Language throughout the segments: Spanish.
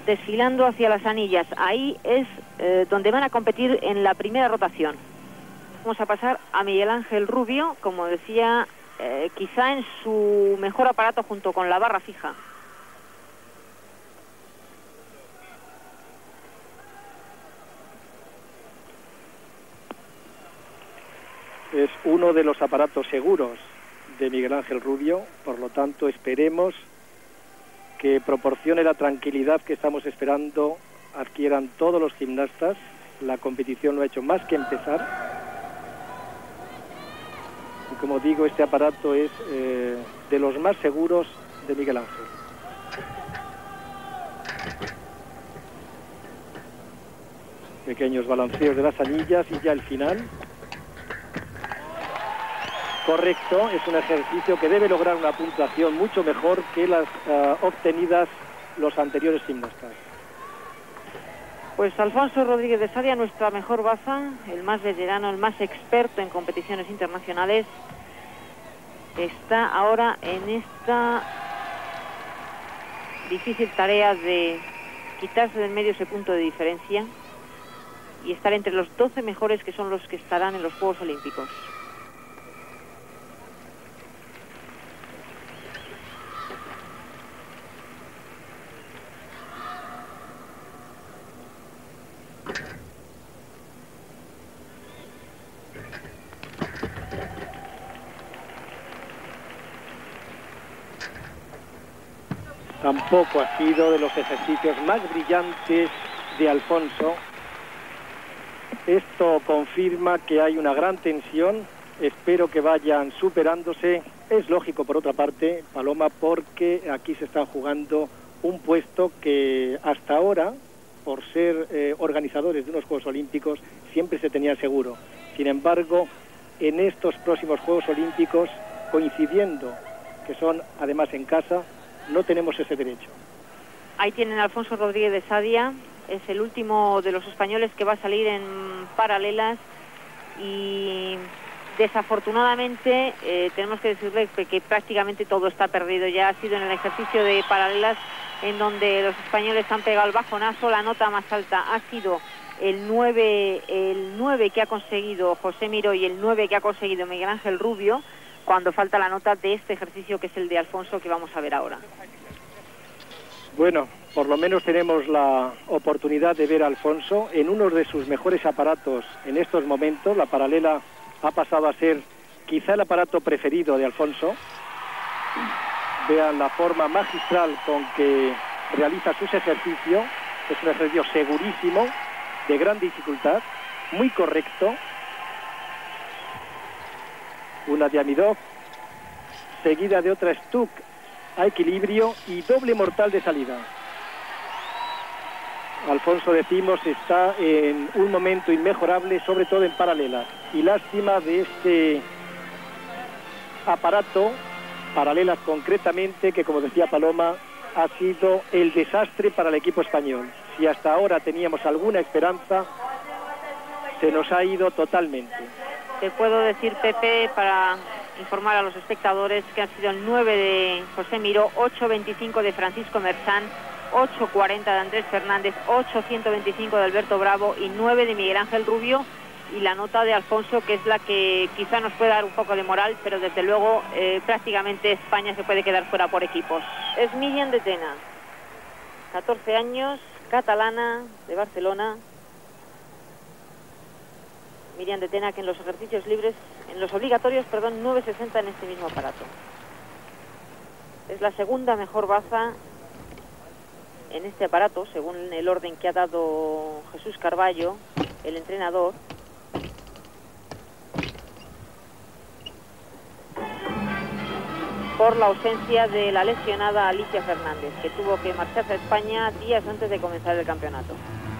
desfilando hacia las anillas. Ahí es donde van a competir en la primera rotación. Vamos a pasar a Miguel Ángel Rubio, como decía, quizá en su mejor aparato junto con la barra fija. Es uno de los aparatos seguros de Miguel Ángel Rubio, por lo tanto esperemos que proporcione la tranquilidad que estamos esperando adquieran todos los gimnastas. La competición no ha hecho más que empezar. Y como digo, este aparato es de los más seguros de Miguel Ángel. Pequeños balanceos de las anillas y ya el final. Correcto, es un ejercicio que debe lograr una puntuación mucho mejor que las obtenidas los anteriores gimnastas. Pues Alfonso Rodríguez de Sadia, nuestra mejor baza, el más veterano, el más experto en competiciones internacionales, está ahora en esta difícil tarea de quitarse del medio ese punto de diferencia y estar entre los 12 mejores, que son los que estarán en los Juegos Olímpicos. Tampoco ha sido de los ejercicios más brillantes de Alfonso. Esto confirma que hay una gran tensión. Espero que vayan superándose. Es lógico, por otra parte, Paloma, porque aquí se está jugando un puesto que hasta ahora, por ser organizadores de unos Juegos Olímpicos, siempre se tenía seguro. Sin embargo, en estos próximos Juegos Olímpicos, coincidiendo que son además en casa, no tenemos ese derecho. Ahí tienen a Alfonso Rodríguez de Sadia, es el último de los españoles que va a salir en paralelas y desafortunadamente tenemos que decirle que prácticamente todo está perdido. Ya ha sido en el ejercicio de paralelas en donde los españoles han pegado el bajonazo. La nota más alta ha sido el 9 que ha conseguido José Miró y el 9 que ha conseguido Miguel Ángel Rubio, cuando falta la nota de este ejercicio, que es el de Alfonso, que vamos a ver ahora. Bueno, por lo menos tenemos la oportunidad de ver a Alfonso en uno de sus mejores aparatos en estos momentos. La paralela ha pasado a ser quizá el aparato preferido de Alfonso. Vean la forma magistral con que realiza sus ejercicios. Es un ejercicio segurísimo, de gran dificultad, muy correcto. Una Diamidov, seguida de otra Stuck a equilibrio y doble mortal de salida. Alfonso, decimos, está en un momento inmejorable, sobre todo en paralelas. Y lástima de este aparato, paralelas concretamente, que como decía Paloma, ha sido el desastre para el equipo español. Si hasta ahora teníamos alguna esperanza, se nos ha ido totalmente. Te puedo decir, Pepe, para informar a los espectadores, que ha sido el 9 de José Miró, 8.25 de Francisco Mersán, 8.40 de Andrés Fernández, 8.125 de Alberto Bravo y 9 de Miguel Ángel Rubio, y la nota de Alfonso, que es la que quizá nos puede dar un poco de moral, pero desde luego prácticamente España se puede quedar fuera por equipos. Es Miriam de Tena, 14 años, catalana, de Barcelona. Miriam de Tena, que en los ejercicios libres, en los obligatorios, 9.60 en este mismo aparato. Es la segunda mejor baza en este aparato, según el orden que ha dado Jesús Carballo, el entrenador. Por la ausencia de la lesionada Alicia Fernández, que tuvo que marcharse a España días antes de comenzar el campeonato.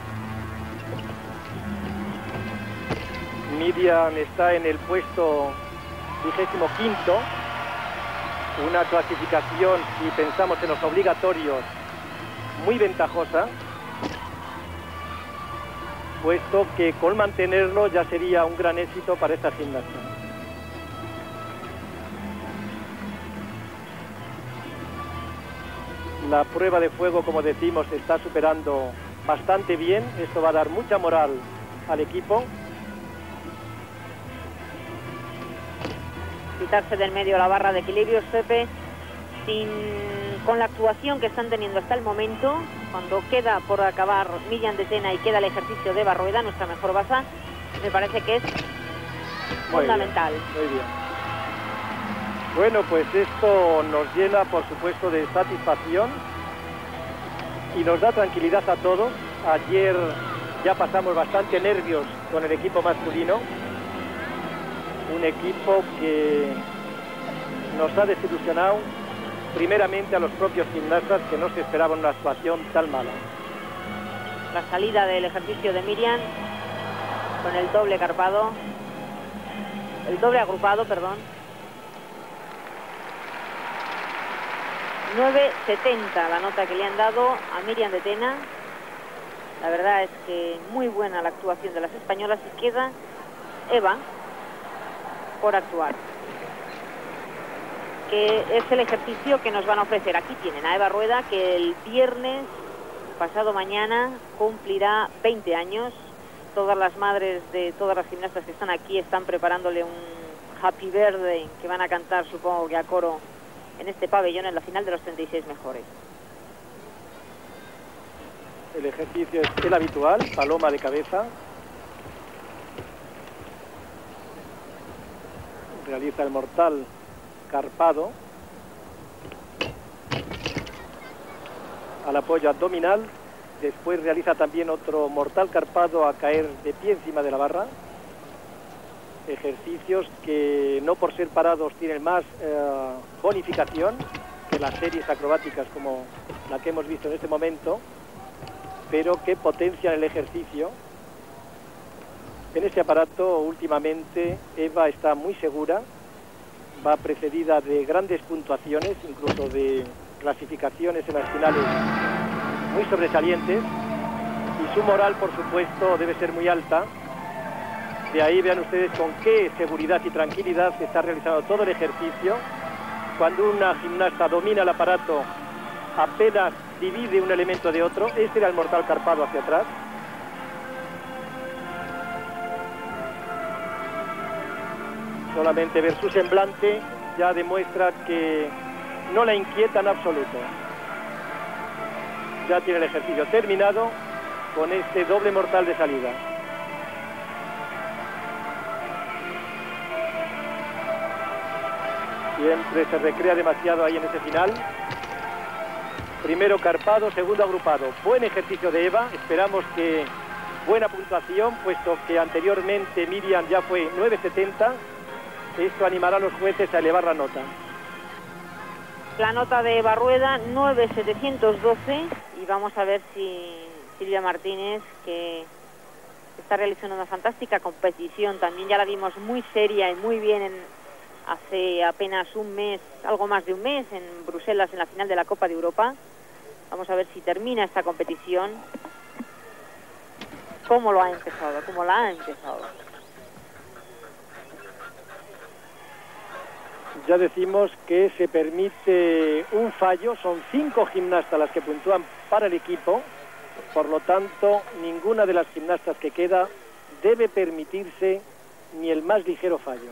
Miriam está en el puesto 25º, una clasificación, si pensamos en los obligatorios, muy ventajosa, puesto que con mantenerlo ya sería un gran éxito para esta gimnasta. La prueba de fuego, como decimos, se está superando bastante bien. Esto va a dar mucha moral al equipo. Quitarse del medio la barra de equilibrios, Pepe, con la actuación que están teniendo hasta el momento, cuando queda por acabar Miriam de Tena y queda el ejercicio de Eva Rueda, nuestra mejor basa, me parece que es fundamental. Muy bien. Bueno, pues esto nos llena, por supuesto, de satisfacción y nos da tranquilidad a todos. Ayer ya pasamos bastante nervios con el equipo masculino, un equipo que nos ha desilusionado primeramente a los propios gimnastas, que no se esperaban una actuación tan mala. La salida del ejercicio de Miriam con el doble agrupado, perdón. 9.70 la nota que le han dado a Miriam de Tena. La verdad es que muy buena la actuación de las españolas y queda Eva por actuar, que es el ejercicio que nos van a ofrecer. Aquí tienen a Eva Rueda, que el viernes, pasado mañana, cumplirá 20 años. Todas las madres de todas las gimnastas que están aquí están preparándole un Happy Birthday que van a cantar, supongo que a coro, en este pabellón en la final de los 36 mejores. El ejercicio es el habitual, paloma de cabeza. Realiza el mortal carpado al apoyo abdominal. Después realiza también otro mortal carpado a caer de pie encima de la barra. Ejercicios que no por ser parados tienen más bonificación que las series acrobáticas como la que hemos visto en este momento, pero que potencian el ejercicio. En este aparato últimamente Eva está muy segura, va precedida de grandes puntuaciones, incluso de clasificaciones en las finales muy sobresalientes, y su moral, por supuesto, debe ser muy alta. De ahí vean ustedes con qué seguridad y tranquilidad se está realizando todo el ejercicio. Cuando una gimnasta domina el aparato, apenas divide un elemento de otro. Este era el mortal carpado hacia atrás. Solamente ver su semblante ya demuestra que no la inquieta en absoluto. Ya tiene el ejercicio terminado con este doble mortal de salida. Siempre se recrea demasiado ahí en ese final. Primero carpado, segundo agrupado. Buen ejercicio de Eva. Esperamos que buena puntuación, puesto que anteriormente Miriam ya fue 9.70. Esto animará a los jueces a elevar la nota. La nota de Eva Rueda, 9.712. Y vamos a ver si Silvia Martínez, que está realizando una fantástica competición, también ya la vimos muy seria y muy bien hace apenas un mes, algo más de un mes, en Bruselas, en la final de la Copa de Europa. Vamos a ver si termina esta competición. ¿Cómo lo ha empezado? ¿Cómo la ha empezado? Ya decimos que se permite un fallo, son 5 gimnastas las que puntúan para el equipo, por lo tanto, ninguna de las gimnastas que queda debe permitirse ni el más ligero fallo.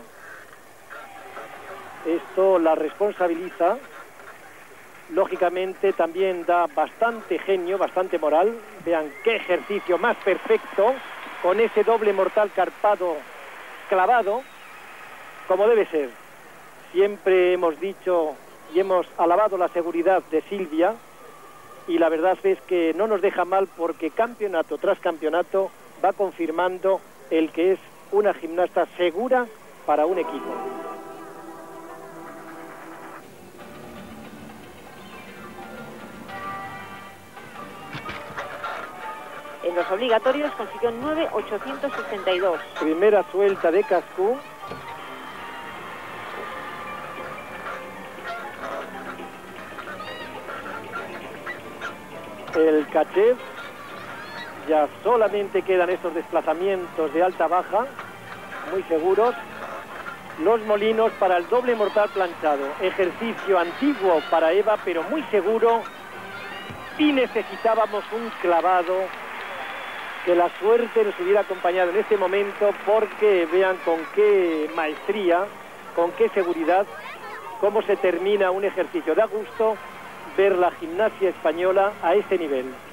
Esto la responsabiliza, lógicamente también da bastante genio, bastante moral. Vean qué ejercicio más perfecto, con ese doble mortal carpado clavado, como debe ser. Siempre hemos dicho y hemos alabado la seguridad de Silvia, y la verdad es que no nos deja mal, porque campeonato tras campeonato va confirmando el que es una gimnasta segura para un equipo. En los obligatorios consiguió 9.862. Primera suelta de Cascú. El caché. Ya solamente quedan estos desplazamientos de alta-baja, muy seguros. Los molinos para el doble mortal planchado. Ejercicio antiguo para Eva, pero muy seguro y necesitábamos un clavado, que la suerte nos hubiera acompañado en este momento, porque vean con qué maestría, con qué seguridad, cómo se termina un ejercicio. Da gusto ver la gimnasia española a ese nivel.